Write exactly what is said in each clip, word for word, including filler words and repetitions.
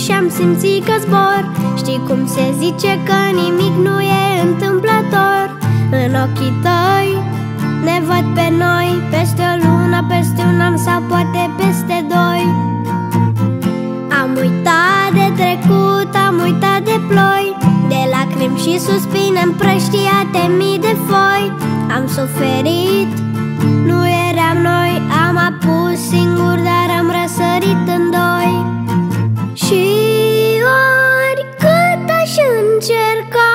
și-am simțit că zbor. Știi cum se zice că nimic nu e întâmplător. În ochii tăi ne văd pe noi, peste o lună, peste un an sau poate peste doi. Am uitat de trecut, am uitat de ploi, de lacrimi și suspine împrăștiate mii de foi. Am suferit, nu eram noi, am apus singur, dar am răsărit în doi. Și oricât aș încerca,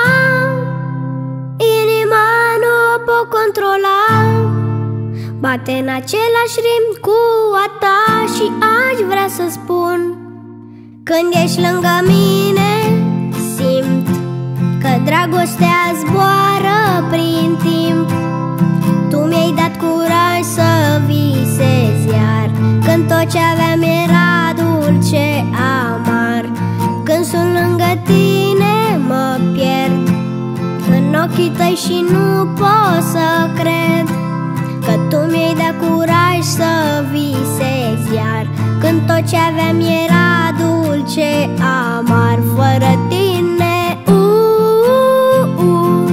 inima nu o pot controla. Bate în același ritm cu a ta și aș vrea să spun: când ești lângă mine, simt că dragostea zboară prin timp. Tu mi-ai dat curaj să visezi iar, când tot ce aveam era dulce, amar. Când sunt lângă tine mă pierd în ochii tăi și nu pot să cred că tu mi-ai dat curaj să visezi iar, când tot ce aveam era dulce, amar. Fără tine uh, uh,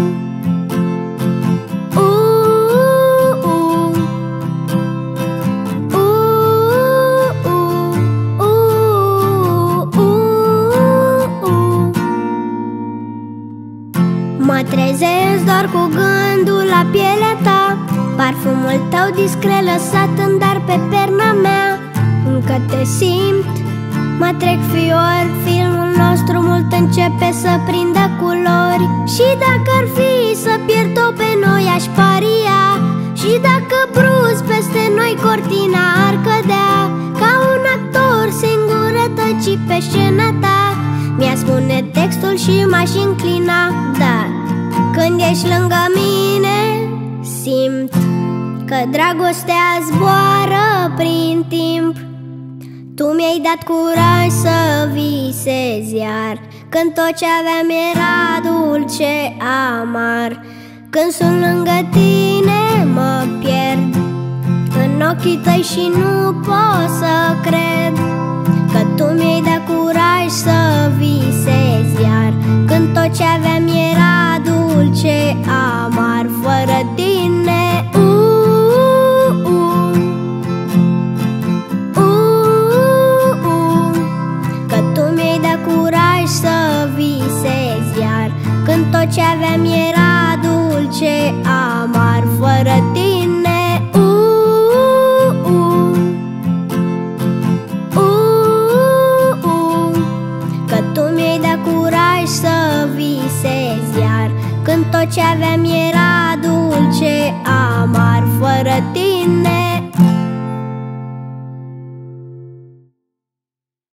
uh, uh, uh, uh, uh. Mă trezesc doar cu gândul la pielea ta, parfumul tău discret lăsat în dar pe perna mea. Încă te simt, mă trec fior, filmul nostru mult începe să prindă culori. Și dacă ar fi să pierd-o pe noi, aș paria. Și dacă brusc peste noi cortina ar cădea, ca un actor singur tăci pe scena ta, mi-a spune textul și m-aș înclina. Dar când ești lângă mine, simt că dragostea zboară prin timp. Tu mi-ai dat curaj să visezi iar, când tot ce aveam era dulce, amar. Când sunt lângă tine mă pierd în ochii tăi și nu pot să cred că tu mi-ai dat curaj să visezi iar, când tot ce aveam era dulce, amar. Fără tine uh, uh, uh, uh, că tu mi-ai dat curaj să visezi iar, când tot ce aveam era dulce, amar. Fără tine uh, uh, uh, uh, că tu mi-ai dat curaj să visezi iar, când tot ce aveam era dulce, amar. Fără tine